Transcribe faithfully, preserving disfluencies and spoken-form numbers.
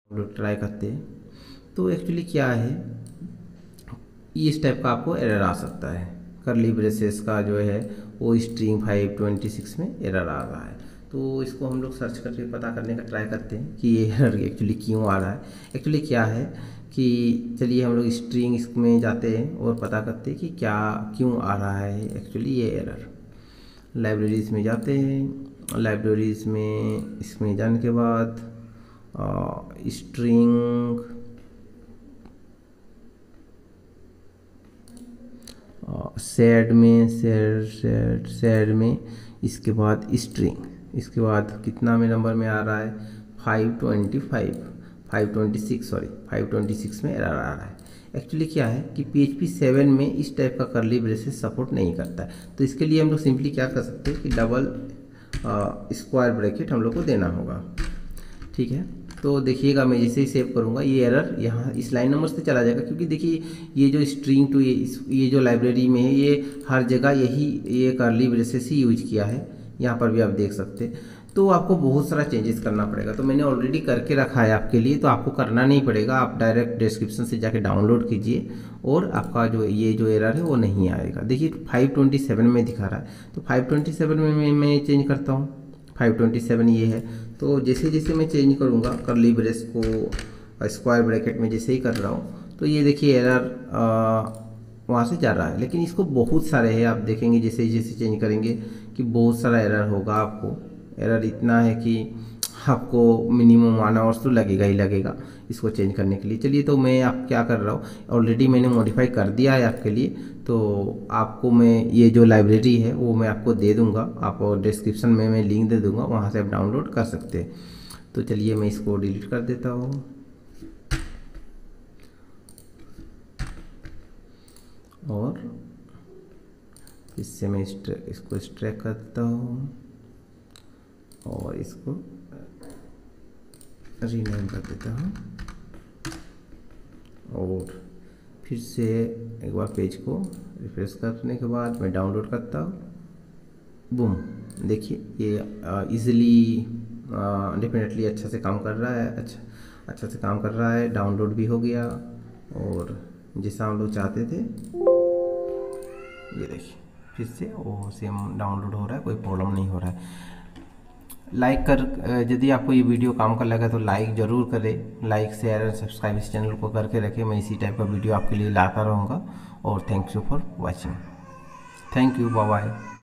हम लोग ट्राई करते हैं। तो एक्चुअली क्या है, इस टाइप का आपको एरर आ सकता है। करली ब्रेसेस का जो है वो स्ट्रिंग फाइव ट्वेंटी सिक्स में एरर आ रहा है। तो इसको हम लोग सर्च करके पता करने का ट्राई करते हैं कि ये एरर एक्चुअली क्यों आ रहा है। एक्चुअली क्या है कि चलिए हम लोग स्ट्रिंग इसमें जाते हैं और पता करते हैं कि क्या क्यों आ रहा है एक्चुअली ये एरर। लाइब्रेरीज़ में जाते हैं, लाइब्रेरीज़ में इसमें जाने के बाद स्ट्रिंग सेड में सेड सेड सेड में इसके बाद स्ट्रिंग, इसके बाद कितना में नंबर में आ रहा है five twenty five five twenty six sorry five twenty six में एरर आ रहा है। एक्चुअली क्या है कि पी एच पी सेवन में इस टाइप का करली ब्रेसेस सपोर्ट नहीं करता है। तो इसके लिए हम लोग सिंपली क्या कर सकते हैं कि डबल स्क्वायर ब्रैकेट हम लोग को देना होगा। ठीक है, तो देखिएगा मैं जैसे ही सेव करूँगा ये एरर यहाँ इस लाइन नंबर से चला जाएगा, क्योंकि देखिए ये जो स्ट्रिंग टू ये इस ये जो लाइब्रेरी में है ये हर जगह यही ये करली ब्रेसेस ही यूज किया है। यहाँ पर भी आप देख सकते हैं। तो आपको बहुत सारा चेंजेस करना पड़ेगा। तो मैंने ऑलरेडी करके रखा है आपके लिए, तो आपको करना नहीं पड़ेगा। आप डायरेक्ट डिस्क्रिप्शन से जाके डाउनलोड कीजिए और आपका जो ये जो एरर है वो नहीं आएगा। देखिए फाइव ट्वेंटी सेवन में दिखा रहा है, तो फाइव ट्वेंटी सेवन में मैं, मैं चेंज करता हूँ। फाइव ट्वेंटी सेवन ये है, तो जैसे जैसे मैं चेंज करूँगा करली ब्रेस को स्क्वायर ब्रैकेट में जैसे ही कर रहा हूँ, तो ये देखिए एरर वहाँ से जा रहा है। लेकिन इसको बहुत सारे हैं, आप देखेंगे जैसे जैसे चेंज करेंगे कि बहुत सारा एरर होगा। आपको एरर इतना है कि आपको मिनिमम वन आवर्स तो लगेगा ही लगेगा इसको चेंज करने के लिए। चलिए, तो मैं आप क्या कर रहा हूँ, ऑलरेडी मैंने मॉडिफाई कर दिया है आपके लिए। तो आपको मैं ये जो लाइब्रेरी है वो मैं आपको दे दूँगा, आप डिस्क्रिप्शन में मैं लिंक दे दूँगा, वहाँ से आप डाउनलोड कर सकते हैं। तो चलिए मैं इसको डिलीट कर देता हूँ और इससे मैं इसको एक्सट्रैक्ट कर देता हूँ और इसको रीनेम कर देता हूँ और फिर से एक बार पेज को रिफ्रेश करने के बाद मैं डाउनलोड करता हूँ। बूम, देखिए ये इजीली डेफिनेटली अच्छा से काम कर रहा है, अच्छा अच्छा से काम कर रहा है। डाउनलोड भी हो गया और जैसा हम लोग चाहते थे ये देखिए फिर से वो सेम डाउनलोड हो रहा है, कोई प्रॉब्लम नहीं हो रहा है। लाइक कर यदि आपको ये वीडियो काम का लगा तो लाइक ज़रूर करें। लाइक शेयर और सब्सक्राइब इस चैनल को करके रखें। मैं इसी टाइप का वीडियो आपके लिए लाता रहूँगा। और thank you for watching. Thank you, bye bye.